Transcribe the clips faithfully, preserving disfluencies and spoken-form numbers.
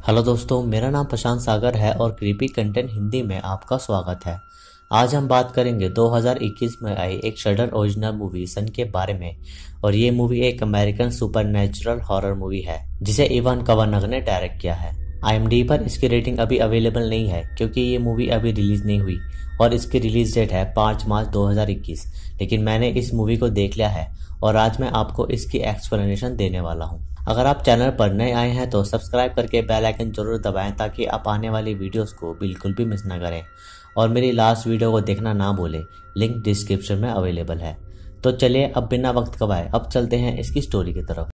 Hello दोस्तों, मेरा नाम प्रशांत सागर है और क्रीपी कंटेंट हिंदी में आपका स्वागत है। आज हम बात करेंगे दो हज़ार इक्कीस में आई एक शडर ओरिजिनल मूवी सन के बारे में। और ये मूवी एक अमेरिकन सुपरनैचुरल हॉरर मूवी है जिसे इवान कवानग ने डायरेक्ट किया है। आईएमडीबी पर इसकी रेटिंग अभी अवेलेबल नहीं है क्योंकि ये मूवी अभी रिलीज नहीं हुई और इसकी रिलीज डेट है पाँच मार्च दो हज़ार इक्कीस। लेकिन मैंने इस मूवी को देख लिया है और आज मैं आपको इसकी एक्सप्लेनेशन देने वाला हूँ। अगर आप चैनल पर नए आए हैं तो सब्सक्राइब करके बेल आइकन जरूर दबाएं ताकि आप आने वाली वीडियोस को बिल्कुल भी मिस ना करें और मेरी लास्ट वीडियो को देखना ना भूलें, लिंक डिस्क्रिप्शन में अवेलेबल है। तो चलिए अब बिना वक्त गवाए अब चलते हैं इसकी स्टोरी की तरफ।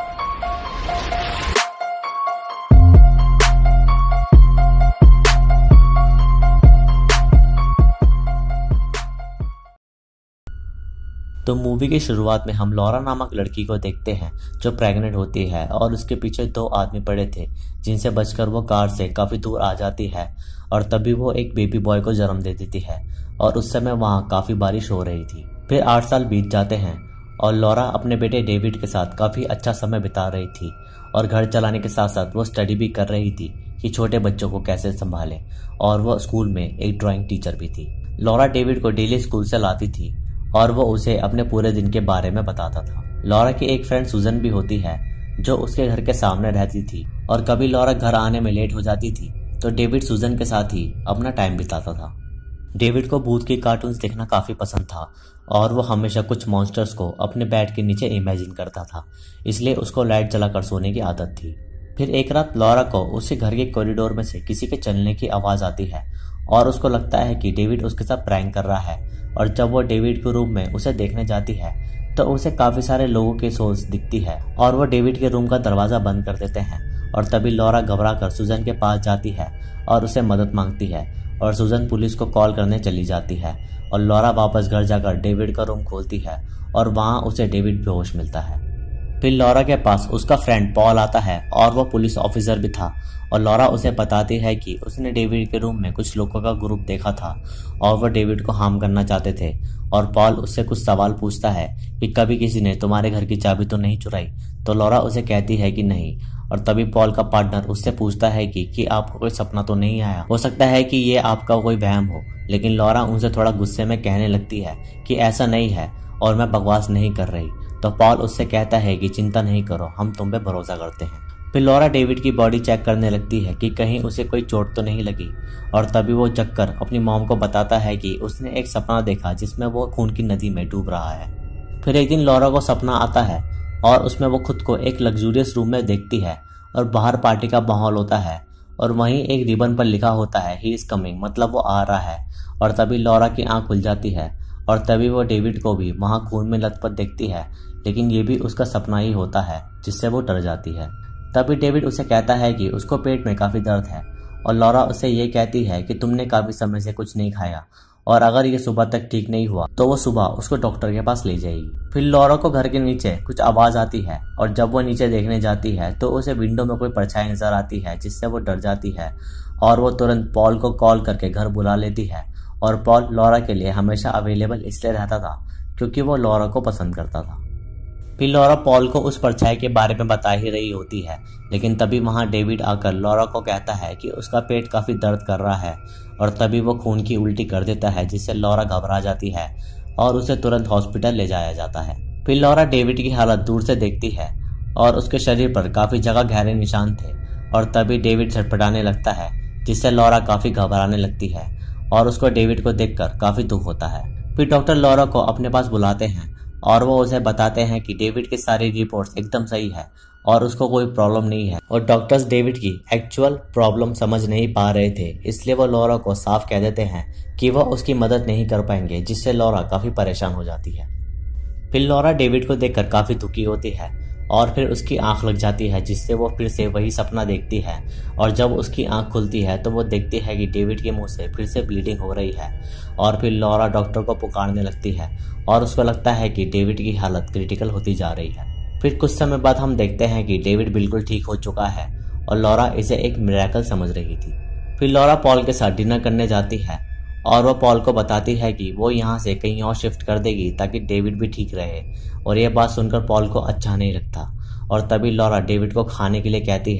तो मूवी की शुरुआत में हम लॉरा नामक लड़की को देखते हैं जो प्रेग्नेंट होती है और उसके पीछे दो आदमी पड़े थे जिनसे बचकर वो कार से काफ़ी दूर आ जाती है और तभी वो एक बेबी बॉय को जन्म दे देती है और उस समय वहाँ काफ़ी बारिश हो रही थी। फिर आठ साल बीत जाते हैं और लॉरा अपने बेटे डेविड के साथ काफ़ी अच्छा समय बिता रही थी और घर चलाने के साथ साथ वो स्टडी भी कर रही थी कि छोटे बच्चों को कैसे संभालें। और वो स्कूल में एक ड्राइंग टीचर भी थी। लॉरा डेविड को डेली स्कूल से लाती थी और वो उसे अपने पूरे दिन के बारे में बताता था। लॉरा की एक फ्रेंड सुजन भी होती है जो उसके घर के सामने रहती थी और कभी लॉरा घर आने में लेट हो जाती थी तो डेविड सुजन के साथ ही अपना टाइम बिताता था। डेविड को भूत की कार्टून्स देखना काफ़ी पसंद था और वो हमेशा कुछ मॉन्स्टर्स को अपने बेड के नीचे इमेजिन करता था, इसलिए उसको लाइट जलाकर सोने की आदत थी। फिर एक रात लॉरा को उसके घर के कॉरिडोर में से किसी के चलने की आवाज़ आती है और उसको लगता है कि डेविड उसके साथ प्रैंक कर रहा है। और जब वो डेविड के रूम में उसे देखने जाती है तो उसे काफ़ी सारे लोगों की सोच दिखती है और वो डेविड के रूम का दरवाज़ा बंद कर देते हैं। और तभी लॉरा घबरा कर सुजन के पास जाती है और उसे मदद मांगती है और सुजन पुलिस को कॉल करने चली जाती है। और लॉरा वापस घर जाकर डेविड का रूम खोलती है और वहाँ उसे डेविड बेहोश मिलता है। फिर लॉरा के पास उसका फ्रेंड पॉल आता है और वो पुलिस ऑफिसर भी था और लॉरा उसे बताती है कि उसने डेविड के रूम में कुछ लोगों का ग्रुप देखा था और वो डेविड को हार्म करना चाहते थे। और पॉल उससे कुछ सवाल पूछता है कि कभी किसी ने तुम्हारे घर की चाबी तो नहीं चुराई, तो लॉरा उसे कहती है कि नहीं। और तभी पॉल का पार्टनर उससे पूछता है कि, कि आपको कोई सपना तो नहीं आया, हो सकता है कि ये आपका कोई वहम हो। लेकिन लॉरा उनसे थोड़ा गुस्से में कहने लगती है कि ऐसा नहीं है और मैं बकवास नहीं कर रही। तो पॉल उससे कहता है कि चिंता नहीं करो, हम तुम पे भरोसा करते हैं। फिर लॉरा डेविड की बॉडी चेक करने लगती है कि कहीं उसे कोई चोट तो नहीं लगी और तभी वो जगकर अपनी मॉम को बताता है कि उसने एक सपना देखा जिसमें वो खून की नदी में डूब रहा है। फिर एक दिन लॉरा को सपना आता है और उसमें वो खुद को एक लग्जूरियस रूम में देखती है और बाहर पार्टी का माहौल होता है और वहीं एक रिबन पर लिखा होता है ही इज कमिंग, मतलब वो आ रहा है। और तभी लॉरा की आंख खुल जाती है और तभी वो डेविड को भी वहाँ खून में लथपथ देखती है, लेकिन ये भी उसका सपना ही होता है जिससे वो डर जाती है। तभी डेविड उसे कहता है कि उसको पेट में काफ़ी दर्द है और लॉरा उसे ये कहती है कि तुमने काफ़ी समय से कुछ नहीं खाया और अगर ये सुबह तक ठीक नहीं हुआ तो वो सुबह उसको डॉक्टर के पास ले जाएगी। फिर लॉरा को घर के नीचे कुछ आवाज़ आती है और जब वो नीचे देखने जाती है तो उसे विंडो में कोई परछाई नजर आती है जिससे वो डर जाती है और वो तुरंत पॉल को कॉल करके घर बुला लेती है। और पॉल लॉरा के लिए हमेशा अवेलेबल इसलिए रहता था क्योंकि वो लॉरा को पसंद करता था। फिर लॉरा पॉल को उस परछाई के बारे में बता ही रही होती है, लेकिन तभी वहाँ डेविड आकर लॉरा को कहता है कि उसका पेट काफ़ी दर्द कर रहा है और तभी वो खून की उल्टी कर देता है जिससे लॉरा घबरा जाती है और उसे तुरंत हॉस्पिटल ले जाया जाता है। फिर लॉरा डेविड की हालत दूर से देखती है और उसके शरीर पर काफ़ी जगह गहरे निशान थे और तभी डेविड छटपटाने लगता है जिससे लॉरा काफ़ी घबराने लगती है और उसको डेविड को देखकर काफ़ी दुख होता है। फिर डॉक्टर लॉरा को अपने पास बुलाते हैं और वो उसे बताते हैं कि डेविड की सारी रिपोर्ट्स एकदम सही है और उसको कोई प्रॉब्लम नहीं है। और डॉक्टर्स डेविड की एक्चुअल प्रॉब्लम समझ नहीं पा रहे थे, इसलिए वो लॉरा को साफ कह देते हैं कि वो उसकी मदद नहीं कर पाएंगे, जिससे लॉरा काफ़ी परेशान हो जाती है। फिर लॉरा डेविड को देखकर काफ़ी दुखी होती है और फिर उसकी आंख लग जाती है जिससे वो फिर से वही सपना देखती है। और जब उसकी आंख खुलती है तो वो देखती है कि डेविड के मुंह से फिर से ब्लीडिंग हो रही है। और फिर लॉरा डॉक्टर को पुकारने लगती है और उसको लगता है कि डेविड की हालत क्रिटिकल होती जा रही है। फिर कुछ समय बाद हम देखते हैं कि डेविड बिल्कुल ठीक हो चुका है और लॉरा इसे एक मिरेकल समझ रही थी। फिर लॉरा पॉल के साथ डिनर करने जाती है और वो पॉल को बताती है कि वो यहाँ से कहीं और शिफ्ट कर देगी ताकि डेविड भी ठीक रहे। और ये बात सुनकर पॉल को अच्छा नहीं लगता और तभी लॉरा डेविड को खाने के लिए कहती है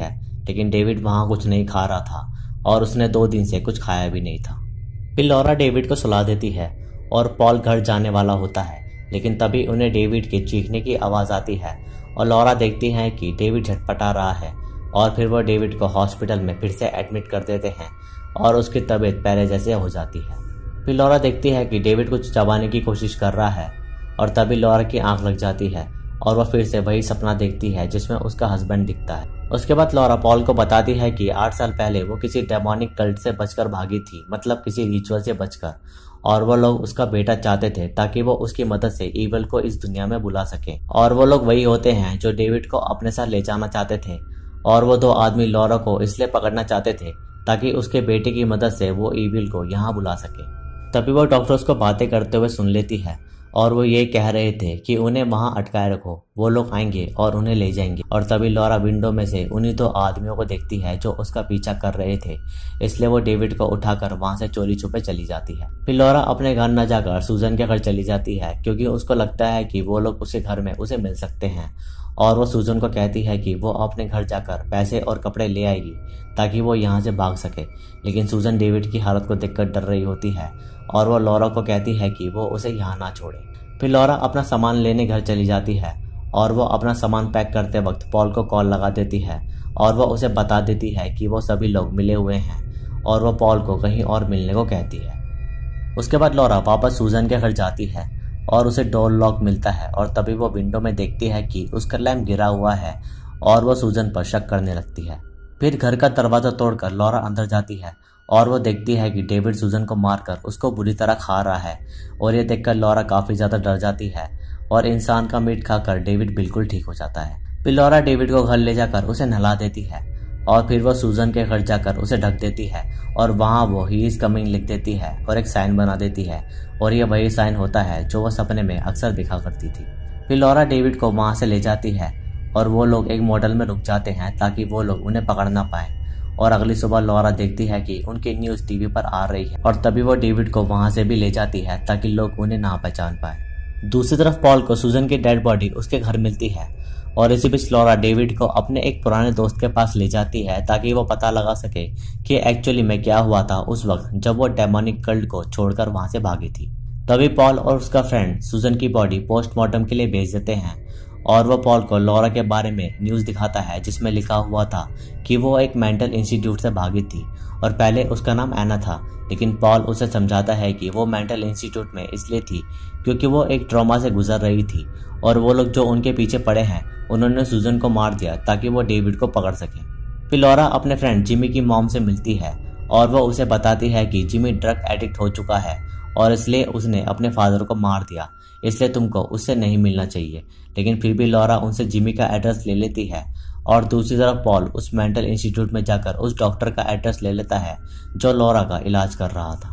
लेकिन डेविड वहाँ कुछ नहीं खा रहा था और उसने दो दिन से कुछ खाया भी नहीं था। फिर लॉरा डेविड को सुला देती है और पॉल घर जाने वाला होता है, लेकिन तभी उन्हें डेविड के चीखने की आवाज़ आती है और लॉरा देखती है कि डेविड झटपटा रहा है और फिर वो डेविड को हॉस्पिटल में फिर से एडमिट कर देते हैं और उसकी तबीयत पहले जैसे हो जाती है। फिर लॉरा देखती है कि डेविड कुछ चबाने की कोशिश कर रहा है और तभी लॉरा की आंख लग जाती है और वह फिर से वही सपना देखती है जिसमें उसका हस्बैंड दिखता है। उसके बाद लॉरा पॉल को बताती है कि आठ साल पहले वो किसी डेमोनिक कल्ट से बचकर भागी थी, मतलब किसी रिचुअल से बचकर, और वो लोग उसका बेटा चाहते थे ताकि वो उसकी मदद से ईवल को इस दुनिया में बुला सके। और वो लोग वही होते हैं जो डेविड को अपने साथ ले जाना चाहते थे और वो दो आदमी लॉरा को इसलिए पकड़ना चाहते थे ताकि उसके बेटे की मदद से वो ईविल को यहाँ बुला सके। तभी वो डॉक्टर उसको बातें करते हुए सुन लेती है और वो ये कह रहे थे कि उन्हें वहां अटकाए रखो, वो लोग आएंगे और उन्हें ले जाएंगे। और तभी लॉरा विंडो में से उन्हीं दो आदमियों को देखती है जो उसका पीछा कर रहे थे, इसलिए वो डेविड को उठाकर वहां से चोरी छुपे चली जाती है। फिर लॉरा अपने घर न जाकर सूजन के घर चली जाती है क्योंकि उसको लगता है कि वो लोग उसके घर में उसे मिल सकते हैं और वो सूजन को कहती है कि वो अपने घर जाकर पैसे और कपड़े ले आएगी ताकि वो यहाँ से भाग सके। लेकिन सूजन डेविड की हालत को देखकर डर रही होती है और वो लॉरा को कहती है कि वो उसे यहाँ ना छोड़े। फिर लॉरा अपना सामान लेने घर चली जाती है और वो अपना सामान पैक करते वक्त पॉल को कॉल लगा देती है और वो उसे बता देती है कि वो सभी लोग मिले हुए हैं और वो पॉल को कहीं और मिलने को कहती है। उसके बाद लॉरा वापस सूजन के घर जाती है और उसे डोर लॉक मिलता है और तभी वो विंडो में देखती है कि उसका लैंप गिरा हुआ है और वो सूजन पर शक करने लगती है। फिर घर का दरवाजा तोड़कर लॉरा अंदर जाती है और वो देखती है कि डेविड सूजन को मारकर उसको बुरी तरह खा रहा है और ये देखकर लॉरा काफी ज्यादा डर जाती है और इंसान का मीट खाकर डेविड बिल्कुल ठीक हो जाता है। फिर लॉरा डेविड को घर ले जाकर उसे नहला देती है और फिर वो सूजन के घर जाकर उसे ढक देती है और वहाँ वो ही इज कमिंग लिख देती है और एक साइन बना देती है और ये वही साइन होता है जो वो सपने में अक्सर दिखा करती थी। फिर लॉरा डेविड को वहाँ से ले जाती है और वो लोग एक मोटल में रुक जाते हैं ताकि वो लोग उन्हें पकड़ ना पाए। और अगली सुबह लॉरा देखती है कि उनकी न्यूज टीवी पर आ रही है और तभी वो डेविड को वहां से भी ले जाती है ताकि लोग उन्हें ना पहचान पाए। दूसरी तरफ पॉल को सूजन की डेड बॉडी उसके घर मिलती है और इसी बीच लॉरा डेविड को अपने एक पुराने दोस्त के पास ले जाती है ताकि वो पता लगा सके कि एक्चुअली में क्या हुआ था उस वक्त जब वो डेमोनिक कल्ट को छोड़कर वहां से भागी थी। तभी पॉल और उसका फ्रेंड सूजन की बॉडी पोस्टमार्टम के लिए भेज देते हैं और वो पॉल को लॉरा के बारे में न्यूज़ दिखाता है जिसमें लिखा हुआ था कि वो एक मेंटल इंस्टीट्यूट से भागी थी और पहले उसका नाम एना था, लेकिन पॉल उसे समझाता है कि वो मेंटल इंस्टीट्यूट में इसलिए थी क्योंकि वो एक ट्रॉमा से गुजर रही थी और वो लोग जो उनके पीछे पड़े हैं उन्होंने सूजन को मार दिया ताकि वो डेविड को पकड़ सके। फिर लॉरा अपने फ्रेंड जिमी की मॉम से मिलती है और वो उसे बताती है कि जिमी ड्रग एडिक्ट हो चुका है और इसलिए उसने अपने फादर को मार दिया, इसलिए तुमको उससे नहीं मिलना चाहिए। लेकिन फिर भी लॉरा उनसे जिमी का एड्रेस ले लेती है और दूसरी तरफ पॉल उस मेंटल इंस्टीट्यूट में जाकर उस डॉक्टर का एड्रेस ले लेता है जो लॉरा का इलाज कर रहा था।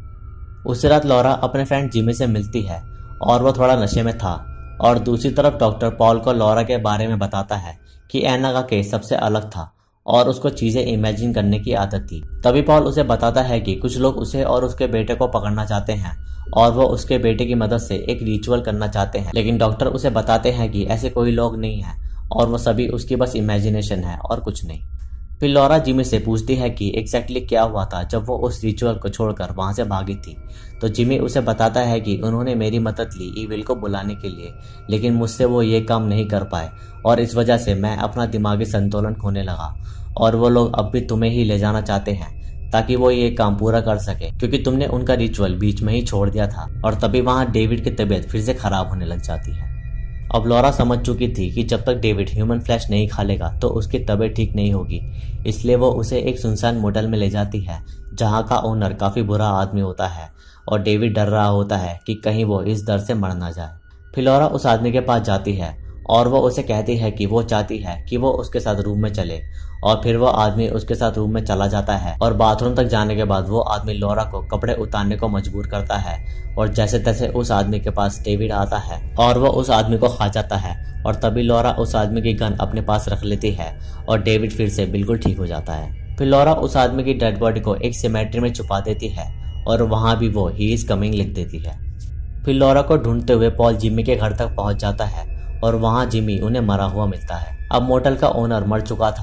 उसी रात लॉरा अपने फ्रेंड जिमी से मिलती है और वो थोड़ा नशे में था और दूसरी तरफ डॉक्टर पॉल को लॉरा के बारे में बताता है कि एना का केस सबसे अलग था और उसको चीजें इमेजिन करने की आदत थी। तभी पॉल उसे बताता है कि कुछ लोग उसे और उसके बेटे को पकड़ना चाहते हैं और वो उसके बेटे की मदद से एक रिचुअल करना चाहते हैं, लेकिन डॉक्टर उसे बताते हैं कि ऐसे कोई लोग नहीं है और वो सभी उसकी बस इमेजिनेशन है और कुछ नहीं। फिर लॉरा जिमी से पूछती है कि एग्जैक्टली क्या हुआ था जब वो उस रिचुअल को छोड़कर वहां से भागी थी, तो जिमी उसे बताता है कि उन्होंने मेरी मदद ली ईविल को बुलाने के लिए, लेकिन मुझसे वो ये काम नहीं कर पाए और इस वजह से मैं अपना दिमागी संतुलन खोने लगा और वो लोग अब भी तुम्हें ही ले जाना चाहते हैं ताकि वो ये काम पूरा कर सके क्योंकि तुमने उनका रिचुअल बीच में ही छोड़ दिया था। और तभी वहां डेविड की तबीयत फिर से खराब होने लग जाती है। अब लॉरा समझ चुकी थी कि जब तक डेविड ह्यूमन फ्लैश नहीं खा लेगा तो उसकी तबीयत ठीक नहीं होगी, इसलिए वो उसे एक सुनसान मोटल में ले जाती है जहां का ओनर काफी बुरा आदमी होता है और डेविड डर रहा होता है कि कहीं वो इस डर से मर ना जाए। फिर लॉरा उस आदमी के पास जाती है और वो उसे कहती है कि वो चाहती है कि वो उसके साथ रूम में चले और फिर वो आदमी उसके साथ रूम में चला जाता है और बाथरूम तक जाने के बाद वो आदमी लॉरा को कपड़े उतारने को मजबूर करता है और जैसे तैसे उस आदमी के पास डेविड आता है और वो उस आदमी को खा जाता है और तभी लॉरा उस आदमी की गन अपने पास रख लेती है और डेविड फिर से बिल्कुल ठीक हो जाता है। फिर लॉरा उस आदमी की डेड बॉडी को एक सिमेट्री में छुपा देती है और वहां भी वो ही इज कमिंग लिख देती है। फिर लॉरा को ढूंढते हुए पॉल जिमी के घर तक पहुंच जाता है और वहां जिमी उन्हें मरा हुआ मिलता है। अब मोटल का ओनर मर चुका था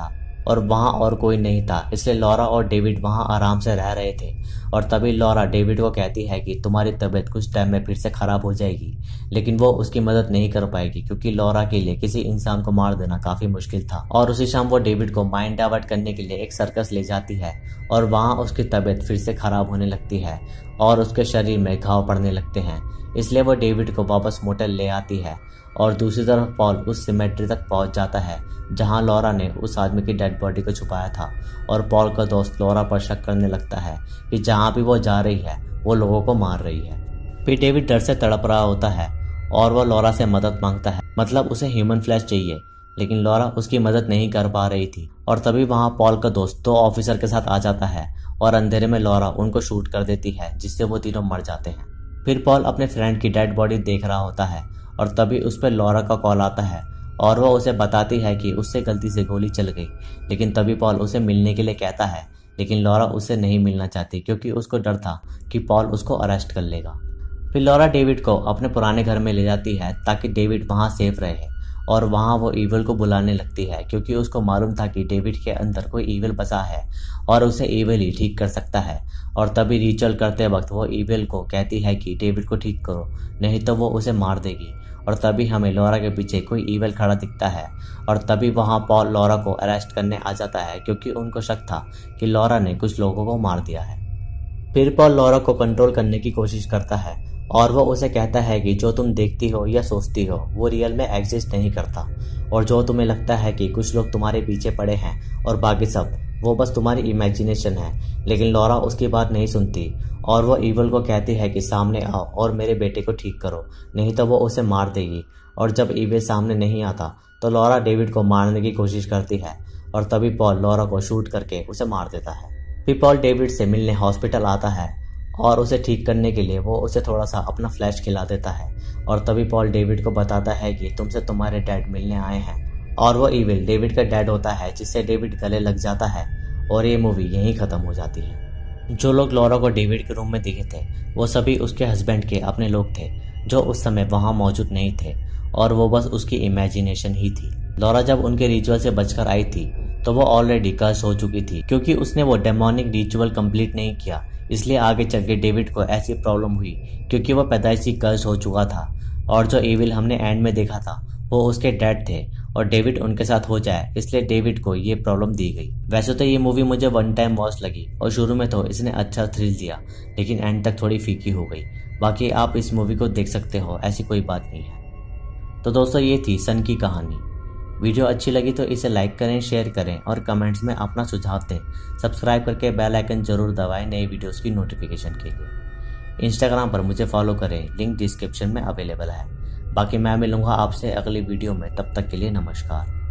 और वहाँ और कोई नहीं था, इसलिए लॉरा और डेविड वहाँ आराम से रह रहे थे। और तभी लॉरा डेविड को कहती है कि तुम्हारी तबीयत कुछ टाइम में फिर से खराब हो जाएगी, लेकिन वो उसकी मदद नहीं कर पाएगी क्योंकि लॉरा के लिए किसी इंसान को मार देना काफी मुश्किल था। और उसी शाम वो डेविड को माइंड डाइवर्ट करने के लिए एक सर्कस ले जाती है और वहाँ उसकी तबीयत फिर से खराब होने लगती है और उसके शरीर में घाव पड़ने लगते हैं, इसलिए वो डेविड को वापस मोटेल ले आती है। और दूसरी तरफ पॉल उस सिमेट्री तक पहुंच जाता है जहां लॉरा ने उस आदमी की डेड बॉडी को छुपाया था। और पॉल का दोस्त लॉरा पर शक करने लगता है कि जहां भी वो जा रही है वो लोगों को मार रही है। फिर डेविड डर से तड़प रहा होता है और वो लॉरा से मदद मांगता है, मतलब उसे ह्यूमन फ्लैश चाहिए, लेकिन लॉरा उसकी मदद नहीं कर पा रही थी। और तभी वहां पॉल का दोस्त दो ऑफिसर के साथ आ जाता है और अंधेरे में लॉरा उनको शूट कर देती है, जिससे वो तीनों मर जाते हैं। फिर पॉल अपने फ्रेंड की डेड बॉडी देख रहा होता है और तभी उस पर लॉरा का कॉल आता है और वो उसे बताती है कि उससे गलती से गोली चल गई। लेकिन तभी पॉल उसे मिलने के लिए कहता है, लेकिन लॉरा उससे नहीं मिलना चाहती क्योंकि उसको डर था कि पॉल उसको अरेस्ट कर लेगा। फिर लॉरा डेविड को अपने पुराने घर में ले जाती है ताकि डेविड वहाँ सेफ रहे और वहाँ वो ईविल को बुलाने लगती है क्योंकि उसको मालूम था कि डेविड के अंदर कोई ईविल बसा है और उसे ईविल ही ठीक कर सकता है। और तभी रिचुअल करते वक्त वो ईविल को कहती है कि डेविड को ठीक करो, नहीं तो वो उसे मार देगी। और तभी हमें लॉरा के पीछे कोई ईविल खड़ा दिखता है और तभी वहाँ पॉल लॉरा को अरेस्ट करने आ जाता है क्योंकि उनको शक था कि लॉरा ने कुछ लोगों को मार दिया है। फिर पॉल लॉरा को कंट्रोल करने की कोशिश करता है और वो उसे कहता है कि जो तुम देखती हो या सोचती हो वो रियल में एग्जिस्ट नहीं करता, और जो तुम्हें लगता है कि कुछ लोग तुम्हारे पीछे पड़े हैं और बाकी सब, वो बस तुम्हारी इमेजिनेशन है। लेकिन लॉरा उसकी बात नहीं सुनती और वो ईविल को कहती है कि सामने आओ और मेरे बेटे को ठीक करो, नहीं तो वो उसे मार देगी। और जब ईविल सामने नहीं आता तो लॉरा डेविड को मारने की कोशिश करती है और तभी पॉल लॉरा को शूट करके उसे मार देता है। फिर पॉल डेविड से मिलने हॉस्पिटल आता है और उसे ठीक करने के लिए वो उसे थोड़ा सा अपना फ्लैश खिला देता है। और तभी पॉल डेविड को बताता है कि तुमसे तुम्हारे डैड मिलने आए हैं, और वो ईविल डेविड का डैड होता है, जिससे डेविड गले लग जाता है और ये मूवी यहीं खत्म हो जाती है। जो लोग लॉरा को डेविड के रूम में दिखे थे वो सभी उसके हस्बैंड के अपने लोग थे जो उस समय वहां मौजूद नहीं थे और वो बस उसकी इमेजिनेशन ही थी। लॉरा जब उनके रिचुअल से बचकर आई थी तो वो ऑलरेडी कर्स हो चुकी थी क्योंकि उसने वो डेमोनिक रिचुअल कंप्लीट नहीं किया, इसलिए आगे चल के डेविड को ऐसी प्रॉब्लम हुई क्योंकि वो पैदाइशी कर्स हो चुका था। और जो ईविल हमने एंड में देखा था वो उसके डैड थे और डेविड उनके साथ हो जाए, इसलिए डेविड को ये प्रॉब्लम दी गई। वैसे तो ये मूवी मुझे वन टाइम वॉच लगी और शुरू में तो इसने अच्छा थ्रिल दिया, लेकिन एंड तक थोड़ी फीकी हो गई। बाकी आप इस मूवी को देख सकते हो, ऐसी कोई बात नहीं है। तो दोस्तों ये थी सन की कहानी। वीडियो अच्छी लगी तो इसे लाइक करें, शेयर करें और कमेंट्स में अपना सुझाव दें। सब्सक्राइब करके बेल आइकन जरूर दबाएं नए वीडियोस की नोटिफिकेशन के लिए। इंस्टाग्राम पर मुझे फॉलो करें, लिंक डिस्क्रिप्शन में अवेलेबल है। बाकी मैं मिलूंगा आपसे अगली वीडियो में, तब तक के लिए नमस्कार।